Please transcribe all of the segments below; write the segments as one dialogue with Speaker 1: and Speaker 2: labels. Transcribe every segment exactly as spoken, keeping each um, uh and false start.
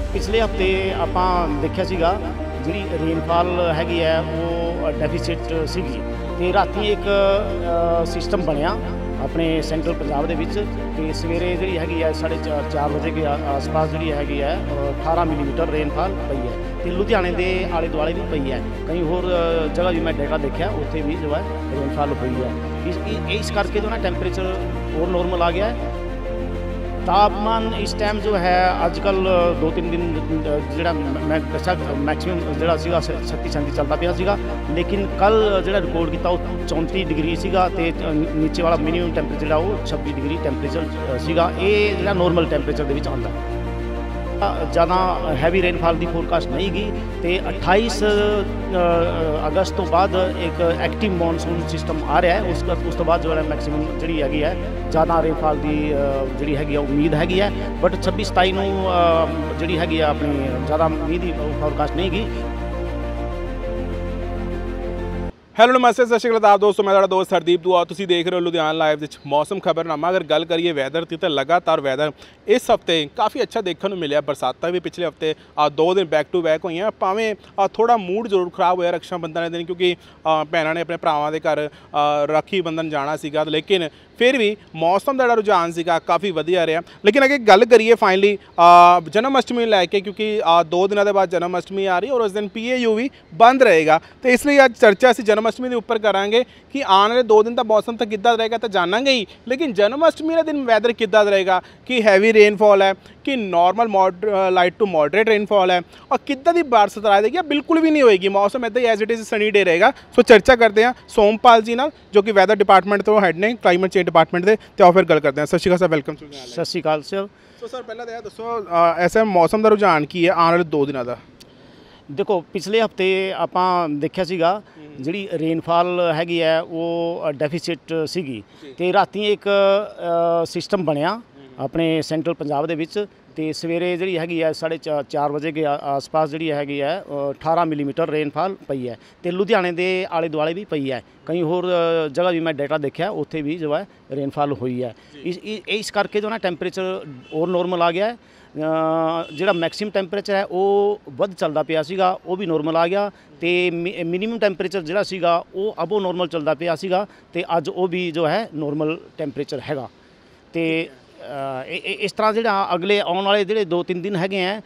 Speaker 1: पिछले हफ्ते ਆਪਾਂ ਦੇਖਿਆ ਸੀਗਾ ਜਿਹੜੀ ਰੇਨਫਾਲ ਹੈਗੀ ਹੈ ਉਹ ਡੈਫੀਸਿਟ ਸੀਗੀ ਤੇ ਰਾਤੀ ਇੱਕ ਸਿਸਟਮ ਬਣਿਆ ਆਪਣੇ ਸੈਂਟਰਲ ਪੰਜਾਬ ਦੇ ਵਿੱਚ ਤੇ ਸਵੇਰੇ ਜਿਹੜੀ ਹੈਗੀ ਹੈ ਸਾਢੇ ਚਾਰ ਵਜੇ ਦੇ ਆਸ-ਪਾਸ ਜਿਹੜੀ ਹੈਗੀ ਹੈ ਅਠਾਰਾਂ ਮਿਲੀਮੀਟਰ ਰੇਨਫਾਲ ਪਈ ਹੈ ਤੇ ਲੁਧਿਆਣੇ ਦੇ ਆਲੇ ਦੁਆਲੇ ਵੀ ਪਈ ਹੈ ਕਈ ਹੋਰ ਜਗ੍ਹਾ ਵੀ ਮੈਂ ਡੇਟਾ ਦੇਖਿਆ ਉੱਥੇ ਵੀ ਜੋ ਹੈ ਰੇਨਫਾਲ ਹੋਈ ਹੈ ਇਸ ਇਸ ਕਰਕੇ ਜੋ ਨਾ ਟੈਂਪਰੇਚਰ ਹੋਰ ਨੋਰਮਲ आ गया है। तापमान इस टाइम जो है अजकल दो तीन दिन जो मैं दसा मैक्सीमम जो छत्ती सैंती चलता पाया सीगा लेकिन कल जो रिकॉर्ड किया चौंती डिग्री सीगा ते नीचे वाला मिनीमम टैंपरेचर वो छब्बी डिग्री टैंपरेचर सीगा ये जो नॉर्मल टैंपरेचर के आता ज़्यादा हैवी रेनफॉल की फोरकास्ट नहीं गई तो अट्ठाईस अगस्त तो बाद एक एक्टिव मॉनसून सिस्टम आ रहा है उस उस तो बाद जो है मैक्सीमम जी हैगी है ज़्यादा रेनफॉल की जी हैगी उम्मीद हैगी है बट छब्बी सताई जी हैगी अपनी ज़्यादा उम्मीद की फोरकास्ट नहीं गई।
Speaker 2: हैलो नमस्ते सत श्री अकाल दोस्तों मैं दोस्त हरदीप दुआ तुसी देख रहे हो लुधियाना लाइव मौसम खबरनामा। अगर गल करिए वैदर की तो लगातार वैदर इस हफ्ते काफ़ी अच्छा देखने को मिले बरसात भी पिछले हफ्ते दो दिन बैक टू बैक हुई भावें थोड़ा मूड जरूर खराब होया रक्षाबंधन के दिन क्योंकि भैनों ने अपने भरावां के घर राखी बंधन जाना सीगा लेकिन फिर भी मौसम का जो रुझान सीगा काफ़ी वधिया रहा। लेकिन अगर गल करिए फाइनली जन्माष्टमी लैके क्योंकि दो दिनों के बाद जन्माष्टमी आ रही है और उस दिन पी ए यू भी बंद रहेगा तो इसलिए अज चर्चा असीं जन्माष्टमी के उपर करांगे कि आने वाले दो दिन तक मौसम तो किद्दां रहेगा तो जानांगे ही लेकिन जन्माष्टमी के दिन वैदर किद्दां रहेगा कि हैवी रेनफॉल है कि normal mod light to moderate rainfall है और किद्दां दी बारिश आ देगी बिल्कुल भी नहीं होएगी मौसम इदां ही as it is sunny day रहेगा। सो चर्चा करते हैं सोमपाल जी नाल जो कि वैदर डिपार्टमेंट तो हैड ने क्लाइमेट चेंज डिपार्टमेंट के तो फिर गल करते हैं। सत श्री अकाल सर वेलकम।
Speaker 1: सत श्री अकाल सर।
Speaker 2: सो सर पहले तो यह दसो ऐसा मौसम का रुझान की है आने वाले दो दिनों का।
Speaker 1: देखो पिछले हफ्ते ਆਪਾਂ ਦੇਖਿਆ ਸੀਗਾ ਜਿਹੜੀ ਰੇਨਫਾਲ ਹੈਗੀ ਹੈ ਉਹ ਡੈਫੀਸਿਟ ਸੀਗੀ ਤੇ ਰਾਤੀ ਇੱਕ ਸਿਸਟਮ ਬਣਿਆ ਆਪਣੇ ਸੈਂਟਰਲ ਪੰਜਾਬ ਦੇ ਵਿੱਚ ਤੇ ਸਵੇਰੇ ਜਿਹੜੀ ਹੈਗੀ ਹੈ ਸਾਢੇ ਚਾਰ ਵਜੇ ਦੇ ਆਸ-ਪਾਸ ਜਿਹੜੀ ਹੈਗੀ ਹੈ ਅਠਾਰਾਂ ਮਿਲੀਮੀਟਰ ਰੇਨਫਾਲ ਪਈ ਹੈ ਤੇ ਲੁਧਿਆਣੇ ਦੇ ਆਲੇ ਦੁਆਲੇ ਵੀ ਪਈ ਹੈ ਕਈ ਹੋਰ ਜਗ੍ਹਾ ਵੀ ਮੈਂ ਡੇਟਾ ਦੇਖਿਆ ਉੱਥੇ ਵੀ ਜੋ ਹੈ ਰੇਨਫਾਲ ਹੋਈ ਹੈ ਇਸ ਇਸ ਕਰਕੇ ਜੋ ਨਾ ਟੈਂਪਰੇਚਰ ਹੋਰ ਨੋਰਮਲ ਆ ਗਿਆ ਜਿਹੜਾ ਮੈਕਸਿਮਮ ਟੈਂਪਰੇਚਰ ਹੈ ਉਹ ਵੱਧ ਚੱਲਦਾ ਪਿਆ ਸੀਗਾ ਉਹ ਵੀ ਨੋਰਮਲ ਆ ਗਿਆ ਤੇ ਮਿਨੀਮਮ ਟੈਂਪਰੇਚਰ ਜਿਹੜਾ ਸੀਗਾ ਉਹ ਅਬੋ ਨੋਰਮਲ ਚੱਲਦਾ ਪਿਆ ਸੀਗਾ ਤੇ ਅੱਜ ਉਹ ਵੀ ਜੋ ਹੈ ਨੋਰਮਲ ਟੈਂਪਰੇਚਰ ਹੈਗਾ ਤੇ ਇਸ ਤਰ੍ਹਾਂ ਜਿਹੜਾ ਅਗਲੇ ਆਉਣ ਵਾਲੇ ਜਿਹੜੇ ਦੋ ਤਿੰਨ ਦਿਨ ਹੈਗੇ ਹੈ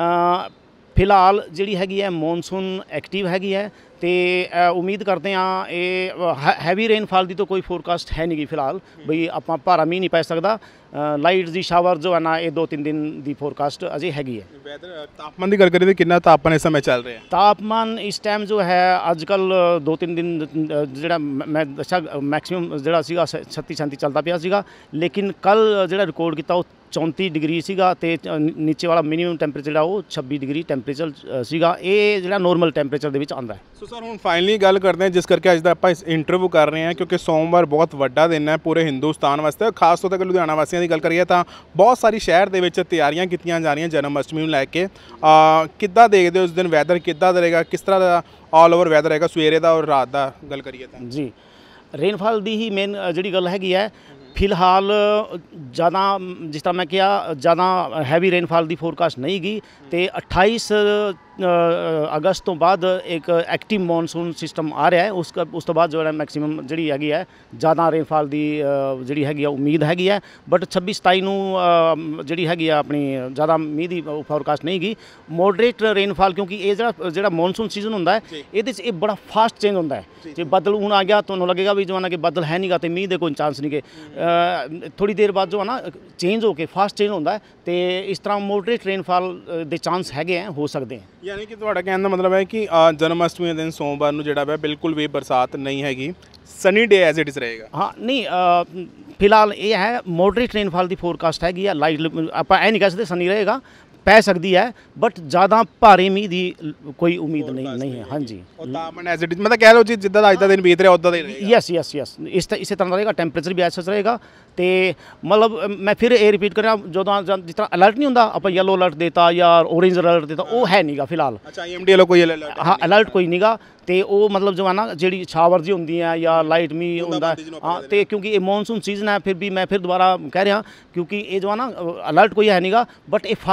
Speaker 1: ਫਿਲਹਾਲ ਜਿਹੜੀ ਹੈਗੀ ਹੈ ਮੌਨਸੂਨ ਐਕਟਿਵ ਹੈਗੀ ਹੈ ਤੇ ਉਮੀਦ ਕਰਦੇ ਹਾਂ ਇਹ ਹੈਵੀ ਰੇਨਫਾਲ ਦੀ ਤਾਂ ਕੋਈ ਫੋਰਕਾਸਟ ਹੈ ਨਹੀਂ ਗੀ ਫਿਲਹਾਲ ਬਈ ਆਪਾਂ ਭਾਰਾ ਮੀਂਹ ਨਹੀਂ ਪੈ ਸਕਦਾ ਲਾਈਟ ਦੀ ਸ਼ਾਵਰ ਜੋ ਹੈ ਨਾ ਇਹ ਦੋ ਤਿੰਨ ਦਿਨ ਦੀ ਫੋਰਕਾਸਟ ਅਜੇ ਹੈਗੀ ਹੈ।
Speaker 2: ਵੈਦਰ ਤਾਪਮਾਨ ਦੀ ਗੱਲ ਕਰੀਏ ਤਾਂ ਕਿੰਨਾ ਤਾਪਮਾਨ ਇਸ ਸਮੇਂ ਚੱਲ ਰਿਹਾ?
Speaker 1: ਤਾਪਮਾਨ ਇਸ ਟਾਈਮ ਜੋ ਹੈ ਅੱਜ ਕੱਲ ਦੋ ਤਿੰਨ ਦਿਨ ਜਿਹੜਾ ਮੈਂ ਦੱਸਿਆ ਮੈਕਸੀਮਮ ਜਿਹੜਾ ਸੀਗਾ ਛੱਤੀ ਸੈਂਤੀ ਚੱਲਦਾ ਪਿਆ ਸੀਗਾ ਲੇਕਿਨ ਕੱਲ ਜਿਹੜਾ ਰਿਕਾਰਡ ਕੀਤਾ ਉਹ चौंती डिग्री सीगा ते नीचे वाला मिनीमम टैंपरेचर जो वो छब्बी डिग्री टैंपरेचर सीगा ये जो नॉर्मल टैंपरेचर के आता है।
Speaker 2: सो सर हम फाइनली गल करते हैं जिस करके अज आप इस इंटरव्यू कर रहे हैं क्योंकि सोमवार बहुत वड्डा दिन है पूरे हिंदुस्तान वास्ते खास तौर पर लुधियाना वासियों की गल करिए तो बहुत सारी शहर के विच तैयारियां कीतियां जा रही जन्माष्टमी लैके किद्दां देखते हो उस दिन वैदर किद्दां रहेगा किस तरह का ऑल ओवर वैदर रहेगा सवेरे का और रात का गल करिए तो
Speaker 1: जी रेनफॉल की ही मेन जी गल हैगी है फिलहाल ज़्यादा जिस तरह मैं किया ज़्यादा हैवी रेनफॉल की फोरकास्ट नहीं गई तो अट्ठाईस अगस्त तो बाद एक एक्टिव मॉनसून सिस्टम आ रहा है उसका उस तो बाद जो है मैक्सीमम जी हैगी है ज़्यादा रेनफॉल की जी हैगी उम्मीद हैगी है बट छब्बी सताई जी हैगी अपनी ज़्यादा मीह की फोरकास्ट नहीं गई मॉडरेट रेनफॉल क्योंकि ये जो मॉनसून सीजन होंदा है ये बड़ा फास्ट चेंज होंदा है जो बदल हूँ आ गया तो लगेगा भी जो है ना कि बदल है नहीं गा तो मीह के कोई चांस नहीं के थोड़ी देर बाद जो है ना चेंज होकर फास्ट चेंज होंदा है तो इस तरह मॉडरेट रेनफॉल के चांस हैगे हैं हो सकते हैं।
Speaker 2: यानी कि तुहाडा कहने का मतलब है कि जन्माष्टमी के दिन सोमवार को जिहड़ा है बिल्कुल भी बरसात नहीं हैगी sunny day as it is रहेगा।
Speaker 1: हाँ नहीं फिलहाल ये है मॉडरेट रेनफॉल की फोरकास्ट हैगी लाइट आप ऐ नहीं कह सकते सनी रहेगा पै सकती है बट ज़्यादा भारी मीह की कोई उम्मीद नहीं नहीं है। हाँ जी
Speaker 2: तापमान एज इट इज़ मतलब कह लो जी जिद्दां अज दा दिन बीत रहा उद्दां दा ही
Speaker 1: यस यस यस इस इस तरह रहेगा टैंपरेचर भी ऐसा रहेगा तो मतलब मैं फिर ये रिपीट कर रहा जो जिस तरह अलर्ट नहीं होंदा आप येलो अलर्ट देता या ऑरेंज अलर्ट देता वो है नहीं गा फिलहाल।
Speaker 2: अच्छा एम डी कोई अलर्ट
Speaker 1: हाँ अलर्ट कोई नहीं गा तो वो मतलब जो है ना जी छावर जी होंगी है या लाइट मीह होंदा हाँ तो क्योंकि ये मॉनसून सीजन है फिर भी मैं फिर दोबारा कह रहा क्योंकि ये जो है ना अलर्ट कोई है नहीं गा बट ये फास्ट चेंज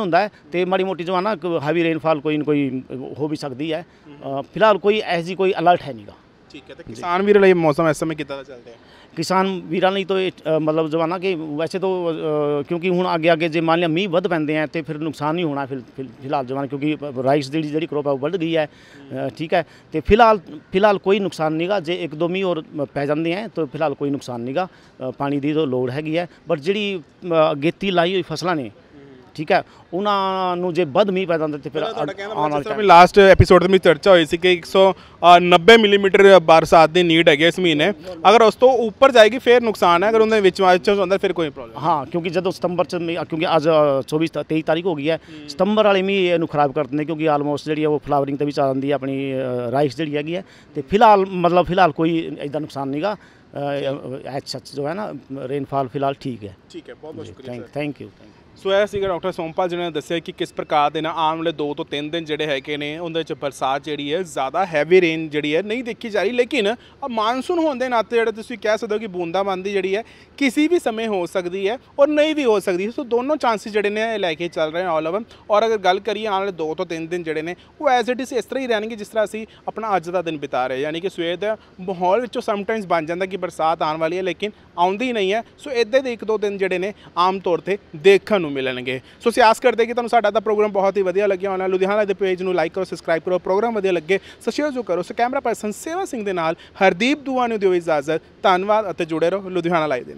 Speaker 1: ਹੁੰਦਾ ਹੈ ਤੇ ਮਾੜੀ ਮੋਟੀ ਜੋ ਹੈ ਨਾ ਹੈਵੀ ਰੇਨਫਾਲ ਕੋਈ ਨਾ ਕੋਈ ਹੋ ਵੀ ਸਕਦੀ ਹੈ। ਅ, ਫਿਲਹਾਲ ਕੋਈ ਐਸੀ ਕੋਈ ਅਲਰਟ ਹੈ ਨਹੀਂਗਾ।
Speaker 2: ਠੀਕ ਹੈ, ਤੇ ਕਿਸਾਨ ਵੀਰ ਲਈ ਮੌਸਮ ਇਸ ਸਮੇਂ ਕਿੱਦਾਂ ਦਾ ਚੱਲ ਰਿਹਾ?
Speaker 1: ਕਿਸਾਨ ਵੀਰਾਂ ਲਈ ਤਾਂ ਇਹ ਅ, ਮਤਲਬ ਜੋ ਹੈ ਨਾ ਕਿ ਵੈਸੇ ਤਾਂ ਅ, ਕਿਉਂਕਿ ਹੁਣ ਅੱਗੇ ਅੱਗੇ ਜੇ ਮੰਨ ਲਿਆ ਮੀਂਹ ਵੱਧ ਪੈਂਦੇ ਆ ਤੇ ਫਿਰ ਨੁਕਸਾਨ ਨਹੀਂ ਹੋਣਾ ਫਿਰ ਫਿਰ- ਫਿਲਹਾਲ ਜੋ ਹੈ ਨਾ, ਕਿਉਂਕਿ ਰਾਈਸ ਦੀ ਜਿਹੜੀ ਕ੍ਰੋਪ ਹੈ ਉਹ ਵੱਧ ਗਈ ਹੈ। ਅ, ਠੀਕ ਹੈ, ਤੇ ਫਿਲਹਾਲ ਫਿਲਹਾਲ ਕੋਈ ਨੁਕਸਾਨ ਨਹੀਂਗਾ। ਜੇ ਇੱਕ ਦੋ ਮੀਂਹ ਹੋਰ ਪੈ ਜਾਂਦੇ ਆ ਤਾਂ ਫਿਲਹਾਲ ਕੋਈ ਨੁਕਸਾਨ ਨਹੀਂਗਾ। ਅ, ਪਾਣੀ ਦੀ ਤਾਂ ਲੋੜ ਹੈਗੀ ਹੈ, ਬਟ ਜਿਹੜੀ ਅ, ਅਗੇਤੀ ਲਾਈ ਹੋਈ ਫਸਲਾਂ ਨੇ, ਠੀਕ ਹੈ, ਉਹਨਾਂ ਨੂੰ ਜੇ ਵੱਧ ਮੀਂਹ ਪੈ ਜਾਂਦਾ ਤੇ ਫਿਰ
Speaker 2: ਤੁਹਾਡਾ ਕਹਿਣ ਦਾ
Speaker 1: ਆਉਣ
Speaker 2: ਮਤਲਬ
Speaker 1: ਵਾਲੇ
Speaker 2: ਜਿਸ ਲਾਸਟ ਐਪੀਸੋਡ ਦੇ ਵਿੱਚ ਚਰਚਾ ਹੋਈ ਸੀ ਕਿ ਇੱਕ ਸੌ ਨੱਬੇ ਮਿਲੀਮੀਟਰ ਬਰਸਾਤ ਦੀ ਨੀਡ ਹੈਗੀ ਇਸ ਮਹੀਨੇ, ਅਗਰ ਉਸ ਤੋਂ ਉੱਪਰ ਜਾਏਗੀ ਫਿਰ ਨੁਕਸਾਨ ਹੈ, ਅਗਰ ਉਹਦੇ ਵਿੱਚ ਵਿੱਚ ਹੁੰਦਾ ਫਿਰ ਕੋਈ ਪ੍ਰੋਬਲਮ।
Speaker 1: ਹਾਂ, ਕਿਉਂਕਿ ਜਦੋਂ ਸਤੰਬਰ ਚ ਮੀਂਹ- ਕਿਉਂਕਿ ਅੱਜ ਚੌਬੀ ਤੇਈ ਤਾਰੀਖ ਹੋ ਗਈ ਹੈ, ਸਤੰਬਰ ਵਾਲੇ ਮੀਂਹ ਇਹਨੂੰ ਖਰਾਬ ਕਰ ਦਿੰਦੇ, ਕਿਉਂਕਿ ਆਲਮੋਸਟ ਜਿਹੜੀ ਹੈ ਉਹ ਫਲਾਵਰਿੰਗ ਤੇ ਵੀ ਆ ਜਾਂਦੀ ਹੈ ਆਪਣੀ ਰਾਈਸ ਜਿਹੜੀ ਹੈਗੀ ਹੈ। ਤੇ ਫਿਲਹਾਲ ਮਤਲਬ ਫਿਲਹਾਲ ਕੋਈ ਇੱਦਾਂ ਨੁਕਸਾਨ ਨਹੀਂਗਾ। ਐਚ ਸੱਚ ਜੋ ਹੈ ਨਾ ਰੇਨਫਾਲ ਫਿਲਹਾਲ ਠੀਕ ਹੈ।
Speaker 2: ਠੀਕ ਹੈ, ਬਹੁਤ ਬਹੁਤ ਸ਼ੁਕਰੀਆ
Speaker 1: ਥੈਂਕ
Speaker 2: ਸਰ।
Speaker 1: Thank you.
Speaker 2: ਸੋ ਇਹ ਸੀਗਾ ਡਾਕਟਰ ਸੋਮਪਾਲ ਜਿਹਨਾਂ ਨੇ ਦੱਸਿਆ ਕਿ ਕਿਸ ਪ੍ਰਕਾਰ ਦੇ ਨਾਲ ਆਉਣ ਵਾਲੇ ਦੋ ਤੋਂ ਤਿੰਨ ਦਿਨ ਜਿਹੜੇ ਹੈਗੇ ਨੇ ਉਹਦੇ ਵਿੱਚ ਬਰਸਾਤ ਜਿਹੜੀ ਹੈ ਜ਼ਿਆਦਾ ਹੈਵੀ ਰੇਨ ਜਿਹੜੀ ਹੈ ਨਹੀਂ ਦੇਖੀ ਜਾ ਰਹੀ, ਲੇਕਿਨ ਮਾਨਸੂਨ ਹੋਣ ਦੇ ਨਾਤੇ ਜਿਹੜਾ ਤੁਸੀਂ ਕਹਿ ਸਕਦੇ ਹੋ ਕਿ ਬੂੰਦਾਬਾਂਦੀ ਜਿਹੜੀ ਹੈ ਕਿਸੇ ਵੀ ਸਮੇਂ ਹੋ ਸਕਦੀ ਹੈ ਔਰ ਨਹੀਂ ਵੀ ਹੋ ਸਕਦੀ। ਸੋ ਦੋਨੋਂ ਚਾਂਸਿਸ ਜਿਹੜੇ ਨੇ ਇਹ ਲੈ ਕੇ ਚੱਲ ਰਹੇ ਆਲ ਓਵਰ। ਔਰ ਅਗਰ ਗੱਲ ਕਰੀਏ ਆਉਣ ਵਾਲੇ ਦੋ ਤੋਂ ਤਿੰਨ ਦਿਨ ਜਿਹੜੇ ਨੇ ਉਹ ਐਜ਼ ਇਟ ਇਜ਼ ਇਸ ਤਰ੍ਹਾਂ ਹੀ ਰਹਿਣਗੇ ਜਿਸ ਤਰ੍ਹਾਂ ਅਸੀਂ ਆਪਣਾ ਅੱਜ ਦਾ ਦਿਨ ਬਿਤਾ ਰਹੇ, ਯਾਨੀ ਕਿ ਸਵੇਰ ਦਾ ਮਾਹੌਲ ਵਿੱਚੋਂ ਸਮਟਾਈਮਸ ਬਣ ਜਾਂਦਾ ਕਿ ਬਰਸਾਤ ਆਉਣ ਵਾਲੀ ਹੈ ਲੇਕਿਨ ਆਉਂਦੀ ਨਹੀਂ ਹੈ। ਸੋ ਇੱਦਾਂ ਦੇ ਇੱਕ ਦੋ ਦਿਨ ਜਿਹੜੇ ਨੇ ਆਮ ਤੌਰ 'ਤੇ ਦੇਖਣ ਨੂੰ ਮਿਲਣਗੇ। ਸੋ ਅਸੀਂ ਆਸ ਕਰਦੇ ਕਿ ਤੁਹਾਨੂੰ ਸਾਡਾ ਦਾ ਪ੍ਰੋਗਰਾਮ ਬਹੁਤ ਹੀ ਵਧੀਆ ਲੱਗਿਆ ਹੋਣਾ। ਲੁਧਿਆਣਾ ਦੇ ਪੇਜ ਨੂੰ ਲਾਈਕ ਕਰੋ, ਸਬਸਕ੍ਰਾਈਬ ਕਰੋ, ਪ੍ਰੋਗਰਾਮ ਵਧੀਆ ਲੱਗੇ ਸੋ ਸ਼ੇਅਰ ਜੋ ਕਰੋ। ਸੋ ਕੈਮਰਾ ਪਰਸਨ ਸੇਵਾ ਸਿੰਘ ਦੇ ਨਾਲ ਹਰਦੀਪ ਦੂਆ ਨੂੰ ਦਿਓ ਇਜਾਜ਼ਤ। ਧੰਨਵਾਦ ਅਤੇ ਜੁੜੇ ਰਹੋ ਲੁਧਿਆਣਾ ਲਾਈਵ ਦੇ।